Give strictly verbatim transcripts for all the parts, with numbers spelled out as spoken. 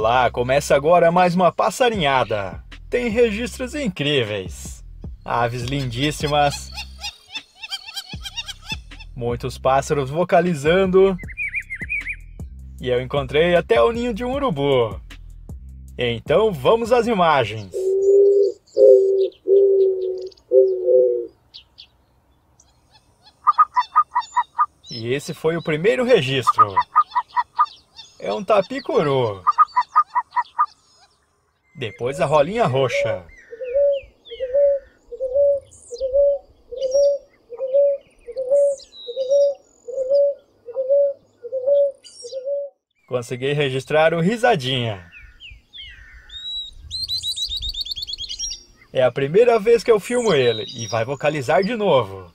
Olá, começa agora mais uma passarinhada. Tem registros incríveis, aves lindíssimas, muitos pássaros vocalizando, e eu encontrei até o ninho de um urubu. Então vamos às imagens. E esse foi o primeiro registro. É um tapicuru. Depois a rolinha roxa. Consegui registrar o risadinha. É a primeira vez que eu filmo ele e vai vocalizar de novo.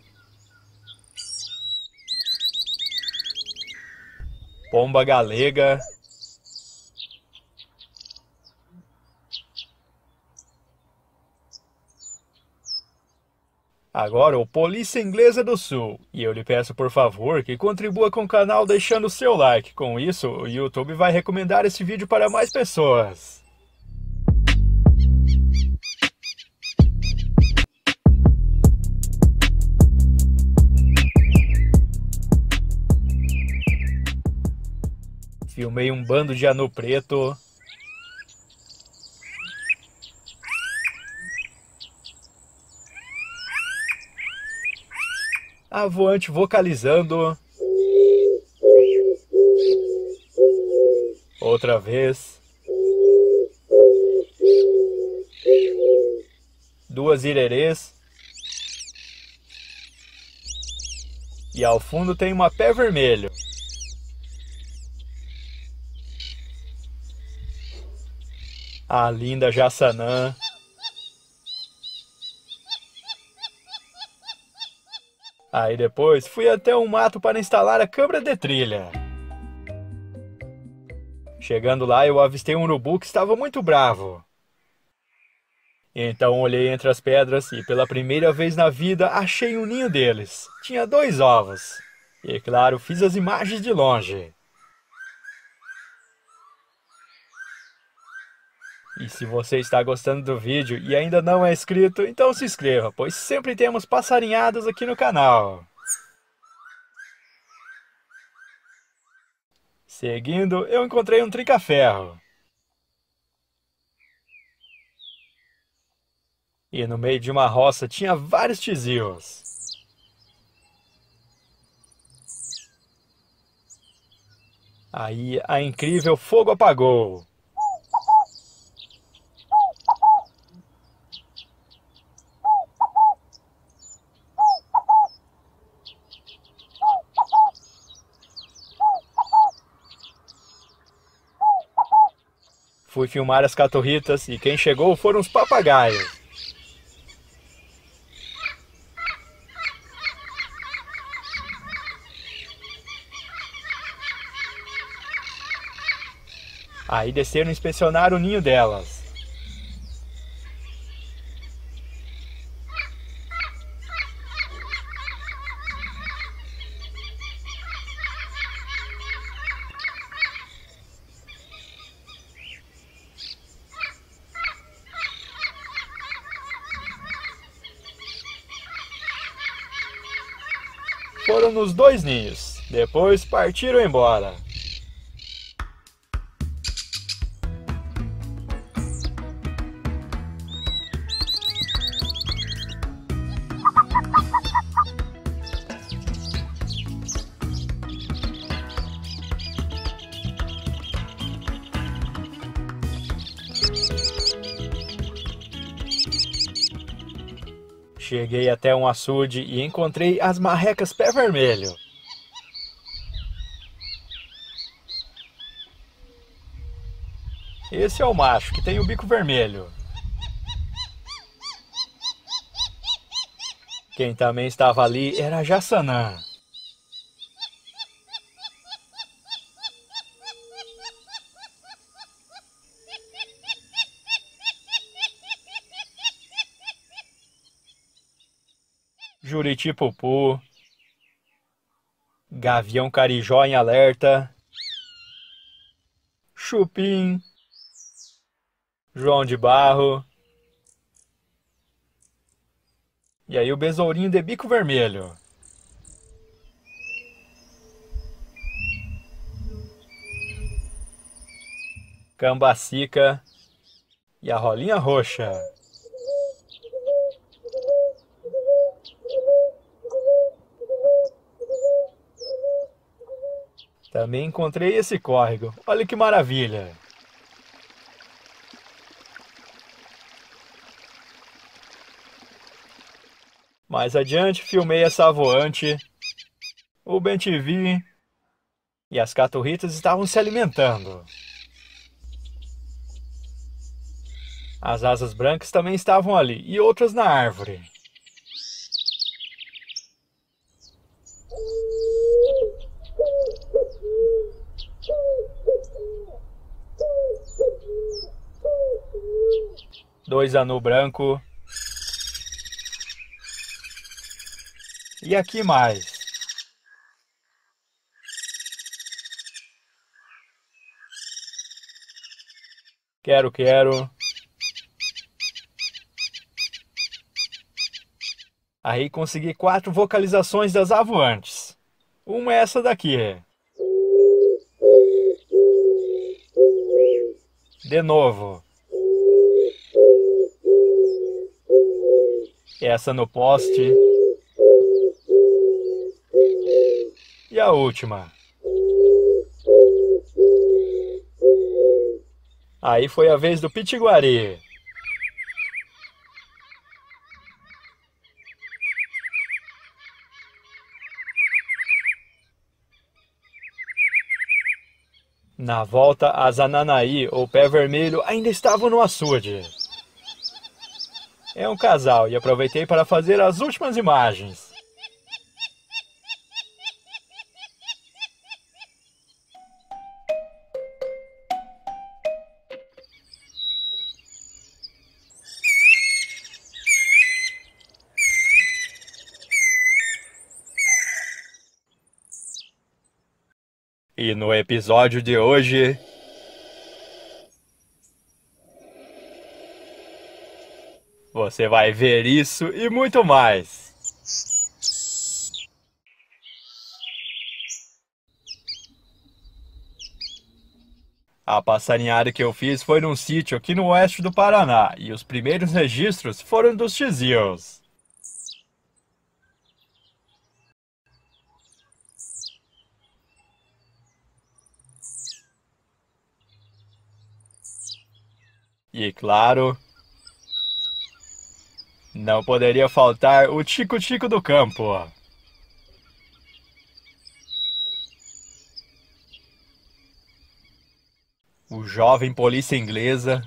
Pomba galega. Agora o Polícia Inglesa do Sul. E eu lhe peço por favor que contribua com o canal deixando o seu like. Com isso, o YouTube vai recomendar esse vídeo para mais pessoas. Filmei um bando de anu preto. A voante vocalizando. Outra vez. Duas irerês. E ao fundo tem uma pé vermelho. A linda Jassanã. Aí depois fui até um mato para instalar a câmera de trilha. Chegando lá eu avistei um urubu que estava muito bravo. Então olhei entre as pedras e pela primeira vez na vida achei um ninho deles. Tinha dois ovos. E claro, fiz as imagens de longe. E se você está gostando do vídeo e ainda não é inscrito, então se inscreva, pois sempre temos passarinhadas aqui no canal. Seguindo, eu encontrei um trinca-ferro. E no meio de uma roça tinha vários tizios. Aí a incrível fogo apagou. Fui filmar as caturritas e quem chegou foram os papagaios. Aí desceram inspecionar o ninho delas. Foram nos dois ninhos, depois partiram embora. Cheguei até um açude e encontrei as marrecas pé vermelho. Esse é o macho, que tem o bico vermelho. Quem também estava ali era a Jassanã. Juriti-pupu, gavião carijó em alerta, chupim, João de Barro. E aí o besourinho de bico vermelho. Cambacica. E a rolinha roxa. Também encontrei esse córrego. Olha que maravilha. Mais adiante, filmei essa voante, o bem-te-vi e as caturritas estavam se alimentando. As asas brancas também estavam ali e outras na árvore. Dois anu branco. E aqui mais. Quero, quero. Aí consegui quatro vocalizações das avoantes. Uma é essa daqui. De novo. Essa no poste. E a última. Aí foi a vez do pitiguari. Na volta, as ananaí, ou pé vermelho, ainda estavam no açude. É um casal e aproveitei para fazer as últimas imagens. E no episódio de hoje, você vai ver isso e muito mais. A passarinhada que eu fiz foi num sítio aqui no oeste do Paraná, e os primeiros registros foram dos tizios. E claro, não poderia faltar o tico-tico do campo. O jovem polícia inglesa.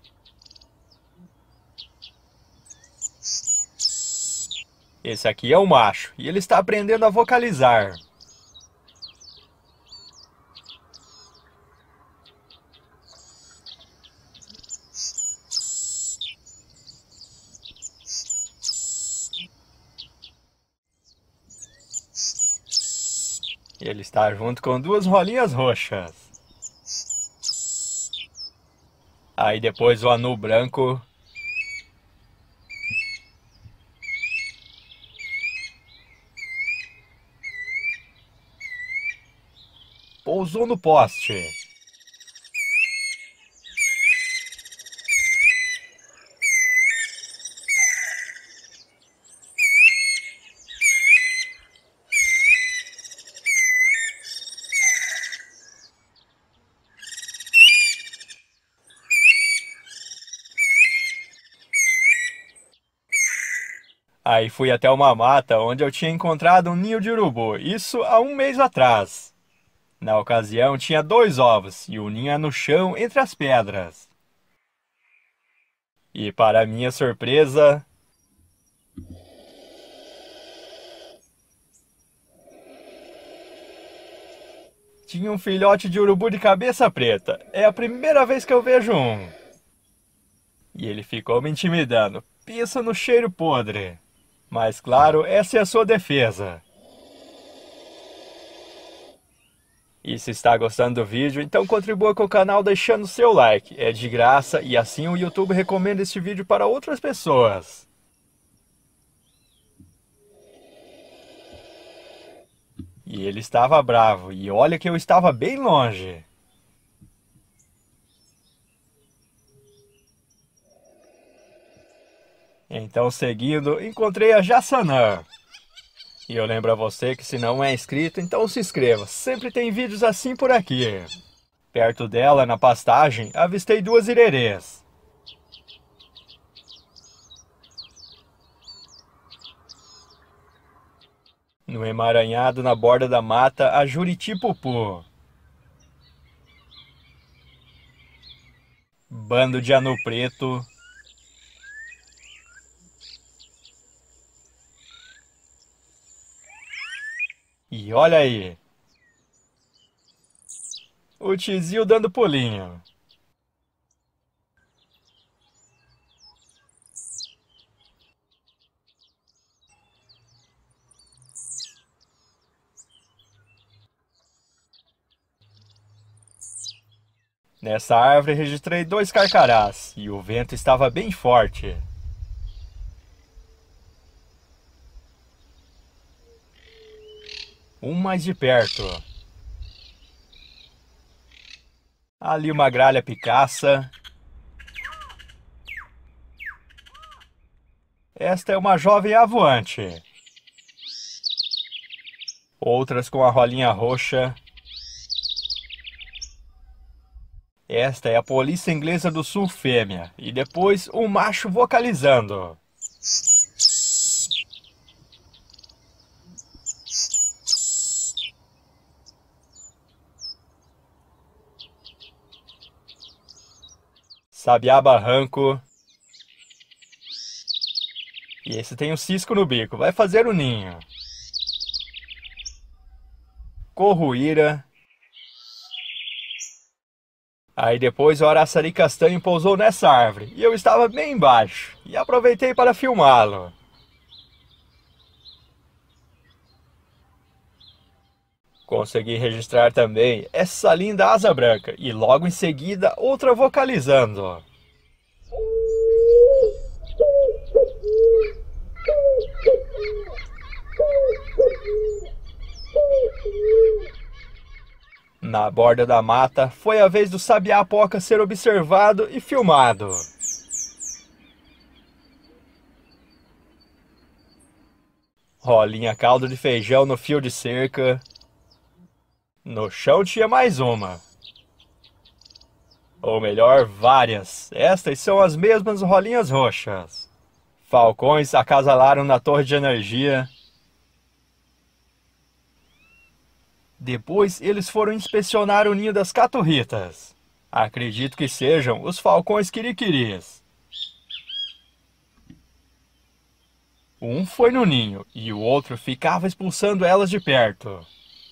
Esse aqui é o macho, e ele está aprendendo a vocalizar. Ele está junto com duas rolinhas roxas. Aí depois o anu branco. Pousou no poste. Aí fui até uma mata onde eu tinha encontrado um ninho de urubu, isso há um mês atrás. Na ocasião tinha dois ovos e o ninho é no chão entre as pedras. E para minha surpresa, tinha um filhote de urubu de cabeça preta. É a primeira vez que eu vejo um. E ele ficou me intimidando. Pensa no cheiro podre. Mas claro, essa é a sua defesa. E se está gostando do vídeo, então contribua com o canal deixando seu like. É de graça e assim o YouTube recomenda este vídeo para outras pessoas. E ele estava bravo, e olha que eu estava bem longe. Então, seguindo, encontrei a Jassanã. E eu lembro a você que se não é inscrito, então se inscreva. Sempre tem vídeos assim por aqui. Perto dela, na pastagem, avistei duas irerês. No emaranhado na borda da mata, a Juritipupu. Bando de anu preto. E olha aí. O tizil dando pulinho. Nessa árvore registrei dois carcarás, e o vento estava bem forte. Um mais de perto. Ali uma gralha picaça. Esta é uma jovem avoante. Outras com a rolinha roxa. Esta é a polícia inglesa do sul fêmea. E depois um macho vocalizando. Sabiá barranco. E esse tem um cisco no bico, vai fazer o ninho. Corruíra. Aí depois o araçari castanho pousou nessa árvore, e eu estava bem embaixo, e aproveitei para filmá-lo. Consegui registrar também essa linda asa branca, e logo em seguida outra vocalizando. Na borda da mata, foi a vez do sabiá-poca ser observado e filmado. Rolinha caldo de feijão no fio de cerca. No chão tinha mais uma. Ou melhor, várias. Estas são as mesmas rolinhas roxas. Falcões acasalaram na torre de energia. Depois eles foram inspecionar o ninho das caturritas. Acredito que sejam os falcões quiriquiris. Um foi no ninho e o outro ficava expulsando elas de perto.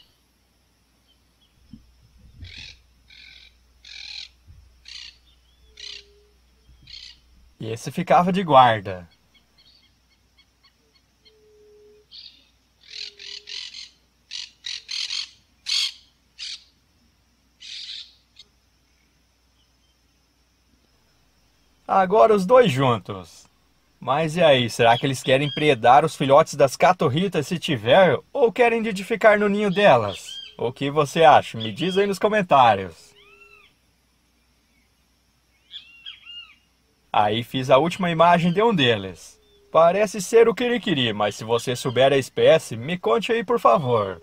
E esse ficava de guarda. Agora os dois juntos. Mas e aí, será que eles querem predar os filhotes das caturritas se tiver, ou querem nidificar no ninho delas? O que você acha? Me diz aí nos comentários. Aí fiz a última imagem de um deles. Parece ser o quiriquiri, mas se você souber a espécie, me conte aí por favor.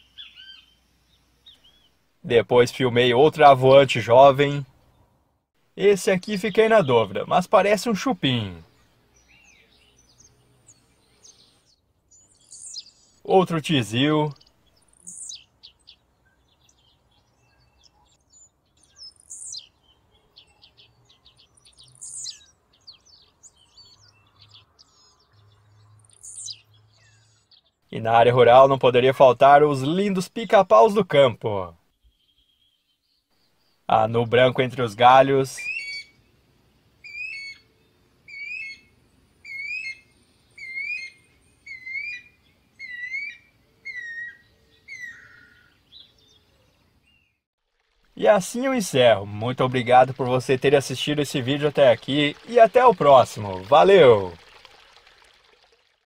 Depois filmei outra avoante jovem. Esse aqui fiquei na dúvida, mas parece um chupim. Outro tizil. E na área rural não poderia faltar os lindos pica-paus do campo. Anu branco entre os galhos. E assim eu encerro. Muito obrigado por você ter assistido esse vídeo até aqui e até o próximo. Valeu!